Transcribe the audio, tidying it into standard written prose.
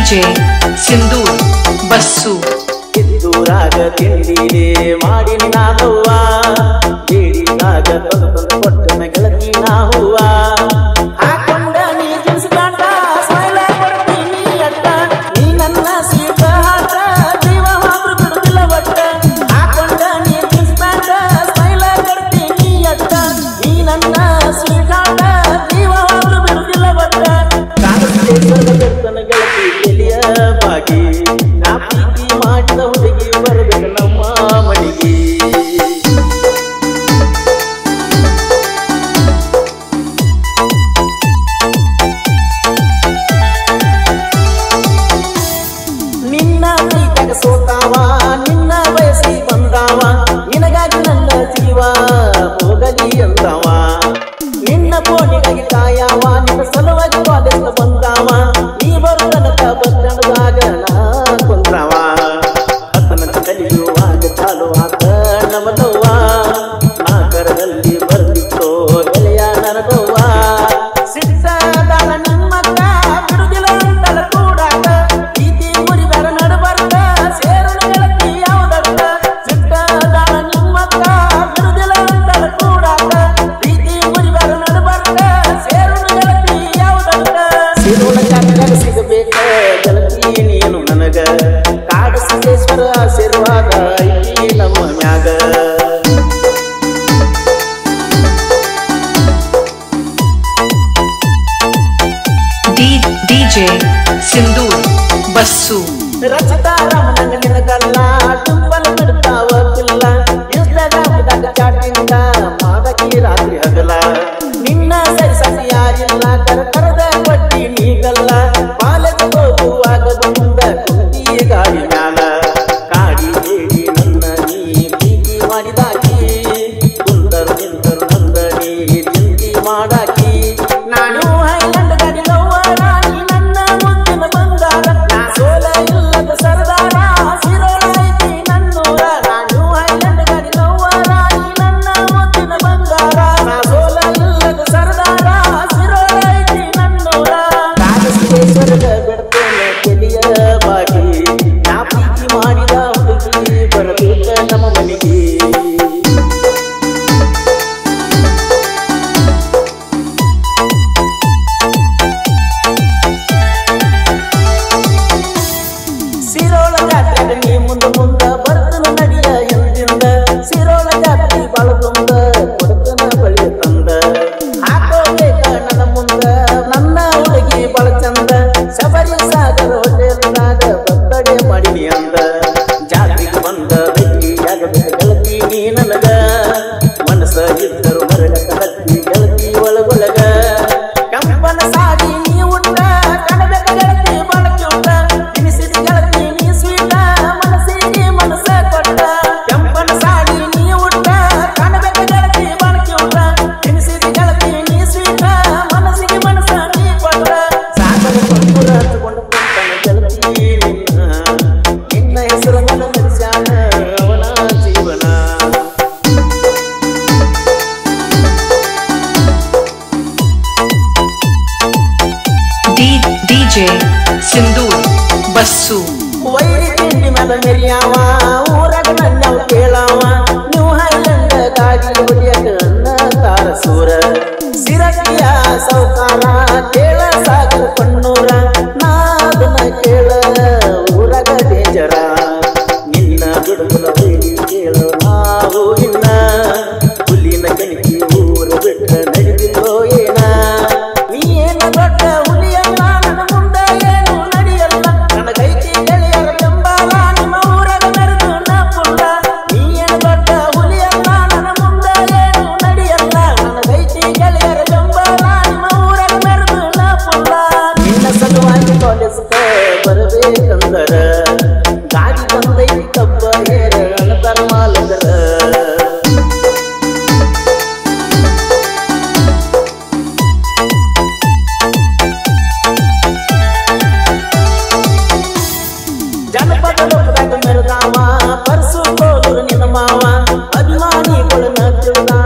DJ Sindhur bus ಕಿತ್ತೂರಾಗ ತಿಂಡಿನೇ ಮಾಡಿನಿ ನಾನವ್ವ ಬೇಡಿದಾಗ ತಂದು ಕೊಟ್ಟನ ಗೆಳತಿ ನಾವ್ವ ಹಾಕೊಂಡ ನೀ ಜೀನ್ಸ್ ಪ್ಯಾಂಟ ಸ್ಮೈಲ್ ಕೊಡ್ತೀನಿ ಅಟ್ಟ ನೀ ನನ್ನ ಸೀಟ ಹಾಟ ಜೀವ ಮಾತ್ರ ಬಿಡುದಿಲ್ಲ ಒಟ್ಟ ಹಾಕೊಂಡ ನೀ ಜೀನ್ಸ್ ಪ್ಯಾಂಟ ಸ್ಮೈಲ್ ಕೊಡ್ತೀನಿ ಅಟ್ಟ ನೀ ನನ್ನ ಸೀಟ ಹಾಟ ಜೀವ ಮಾತ್ರ ಬಿಡುದಿಲ್ಲ ಒಟ್ಟ ಕಾಣಿಸ್ತೆ ಸ್ವರ್ಗದರ್ತನ ಗೆಳತಿ ಎಲಿಯ ಬಾಗಿ ನಾ ಪ್ರೀತಿ ಮಾಡಿದ ಹುಡುಗಿ ಬರಬೇಕು ನಮ್ಮ ಮಡಿಗೆ ನಿನ್ನ ಪ್ರೀತಿಗೆ ಸೋತಾವ ನಿನ್ನ ಬಯಸಿ ಬಂದಾವ ನಿನಗಾಗಿ ನನ್ನ ಜೀವ ಹೋಗಲಿ ಅಂದವ ನಿನ್ನ ಫೋನಿಗಾಗಿ ಕಾಯವ ನಿನ್ನ ಸಲುವಾಗಿ ಕಾಲೇಜ್ ಬಂದಾವ ನೀ ಬರು ತನಕ ಬಸ್ಟಾಂಡ್ದಾಗ ನಾ ಕುಂದ್ರವ ಹತ್ತನ ಕಲಿಯುವಾಗ ಚಾಲು ಆತ ನಮನವ್ವ ನಾಗರದಲ್ಲಿ ಬರ್ದಿತ್ತೋ ಗೆಳೆಯ ನನಗವ್ವ ಸಿಟ್ಟಾದಾಳ ನಿಮ್ಮಕ್ಕ ಬಿಡುದಿಲ್ಲ ಅಂತಲ ಕೂಡಾಕ ಪ್ರೀತಿ ಮುರಿದಾರ ನಡಬರ್ಕ ಸೇರಣ ಗೆಳತಿ ಯಾವ್ದಕ್ಕ ಸಿಟ್ಟಾದಾಳ ನಿಮ್ಮಕ್ಕ ಬಿಡುದಿಲ್ಲ ಅಂತಲ ಕೂಡಾಕ ಪ್ರೀತಿ ಮುರಿದಾರ ನಡಬರ್ಕ ಸೇರಣ ಗೆಳತಿ ಯಾವ್ದಕ್ಕ ಸಿರೋಣ ಜಾತ್ರೆಗ ಸಿಗಬೇಕ ಗೆಳತಿ ನೀನು ನನಗ ಕಾಡ ಸಿದ್ದೇಶ್ವರ ಆಶೀರ್ವಾದ ಐತಿ ನಮ್ಮ ಮ್ಯಾಗ DJ ಸಿಂಧೂರ್ ಬಸ್ಸು ರಚಿತಾರಾಮನಂಗ ನಿನಗಲ್ಲ ತುಂಬಲ ಬಿಡ್ತಾವ ಪಿಲ್ಲ ಇನ್ಸ್ಟಾಗ್ರಾಮ್ದಾಗ ಚಾಟಿಂಗ ಮಾಡಕಿ ರಾತ್ರಿ ಹಗಲ ನಿನ್ನ ಸರಿಸತಿ ಯಾರಿಲ್ಲ ಕರದ ಕೊಟ್ಟಿ ನೀಗಲ್ಲ ಕಾಲೇಜ್ ಹೋಗುವಾಗ ಬಂದ ಕುಂತಿ ಗಾಡಿ ಮ್ಯಾಲ ಕಾಡಿ ಹೇಳಿ ನನ್ನ ನೀ ಪ್ರೀತಿ ಮಾಡಿದಾಕಿ ಕುಂದರು ನಿಂದರು ನಂದ ನೀ ಚಿಂತಿ ಮಾಡಾಕಿ ನಾನು ಹೈಲಂಡ್ ಗಾಡಿ ಲವ್ವರ ನೀ ನನ್ನ ಮುದ್ದಿನ ಬಂಗಾರ ನಾ ಸೋಲ ಇಲ್ಲದ ಸರ್ದಾರ ಸಿರೋಳ ಐತಿ ನನ್ನೂರ ನಾನು ಹೈಲಂಡ್ ಗಾಡಿ ಲವ್ವರ ನೀ ನನ್ನ ಮುದ್ದಿನ ಬಂಗಾರ ನಾ ಸೋಲ ಇಲ್ಲದ ಸರ್ದಾರ ಸಿರೋಳ ಐತಿ ನನ್ನೂರ ರಾಜಸಿದ್ದೇಶ್ವರದ ಬಿಡ್ತೇನೆ ಕೆಲಿಯ ಬಾಗಿ ನಾ ಪ್ರೀತಿ ಮಾಡಿದ ಹುಡುಗಿ ಬರಬೇಕ ನಮ್ಮ ಮನೆಗೆ ಸಿರೋಳ ಜಾತ್ರೆಗೆ ನೀ ಮುಂದ ಬರ್ತನ ನಡಿಯ ಎಂದಿಂದ ಸಿರೋಳ ಜಾತ್ರೆ ಬಾಳ ತುಂಬ ಕೊಡ್ತನ ಬಳಿ ತಂದ ಹಾಕೋಬೇಕ ನನ್ನ ಮುಂದ ನನ್ನ ಹುಡುಗಿ ಬಾಳ ಚಂದ ಶಬರಿ ಸಾಗರ ಹೋಟೆಲ್ದಾಗ ಬರ್ತಡೆ ಮಾಡಿನಿ ಅಂದ ಜಾತ್ರೆಗೆ ಬಂದ ಭೇಟಿಯಾಗಬೇಕು ಗೆಳತಿ ನೀ ನನಗ ಮನಸ್ಸ ಇದ್ದರು ಮರಗ ಕಲತಿ ಗೆಳತಿ ಒಳಗೊಳಗ ಕಂಪನ ಸಾಡಿ ನೀ ಉಂಟ ಕಾಣಬೇಕ ಗೆಳತಿ ಬಳಕೆ ಉಂಟ ತಿನಿಸಿದ ಗೆಳತಿ ನೀ ಸ್ವೀಟ ಮನಸ್ಸಿಗೆ ಮನಸ್ಸ ಕೊಟ್ಟ ಕೆಂಪನ ಸಾಡಿ ನೀ ಉಂಟ ಕಾಣಬೇಕ ಗೆಳತಿ ಬಳಕೆ ಉಂಟ ತಿನಿಸಿದ ಗೆಳತಿ ನೀ ಸ್ವೀಟ ಮನಸ್ಸಿಗೆ ಮನಸ್ಸ ನೀ ಕೊಟ್ಟ ಸಾಗರ ಕೊಂದು ಹಚ್ಚಿಕೊಂಡು ಕುಂತನ ಗೆಳತಿ ನಿನ್ನ ಹೆಸರು ಮನ ಮನುಷ್ಯನ ಅವನ ಜೀವನ DJ ಸಿಂಧೂರ್ ಬಸ್ಸು ವೈರಿ ತಿಂಡಿ ಮೇಲೆ ಮೆರಿಯಾವ ಊರಾಗ ನನ್ನವ ಕೇಳಾವ ನೀವು ಹೈಲಂಡ ಗಾಡಿ ಹೊಡಿಯಕ ತಾರ ಸೂರ ಸಿರಕಿಯ ಸೌಕಾರ ಕೇಳ ಸಾಗರ ಪಣ್ಣೂರ ನಾದನ ಕೇಳ ಊರಾಗ ಡೇಂಜರ ನಿನ್ನ ಬಿಡುಗಲ ವೈರಿ ಕೇಳು ನಾವು ಇನ್ನ ಹುಲಿನ ಕಣಿಕಿ ಊರ ಬಿಟ್ಟ ನಡೆದಿಲ್ಲೋ ಏನ ನೀ ಏನ ದೊಡ್ಡ ಹುಲಿಯಲ್ಲ ನನ್ನ ಮುಂದೆ ಏನು ನಡೆಯಲ್ಲ ನನ್ನ ಕೈತಿ ಗೆಳೆಯರ ಬೆಂಬಲ ನಿಮ್ಮ ಊರಾಗ ನಡೆದು ನಾ ಪುಲ್ಲ ನೀ ಏನ ದೊಡ್ಡ ಹುಲಿಯಲ್ಲ ನನ್ನ ಮುಂದೆ ಏನು ನಡೆಯಲ್ಲ ನನ್ನ ಕೈತಿ ಗೆಳೆಯರ ಬೆಂಬಲ ನಿಮ್ಮ ಊರಾಗ ನಡೆದು ನಾ ಪುಲ್ಲ ನಿನ್ನ ಸಲುವಾಗಿ ಕಾಲೇಜ್ಗ ಬರಬೇಕಂದರ ಗಾಡಿ ಬಂದೈತಿ ಕಬ್ಬ ಹೇರ ಅಣತರ ಮಾಲಕರ ಜನಪದ ಲೋಕದಾಗ ಮೆರೆದಾವ ಪರ್ಸು ಕೋಲೂರು ನಿನ್ನ ಮಾವ ಅಭಿಮಾನಿಗಳನ್ನ ತಿಳಿದ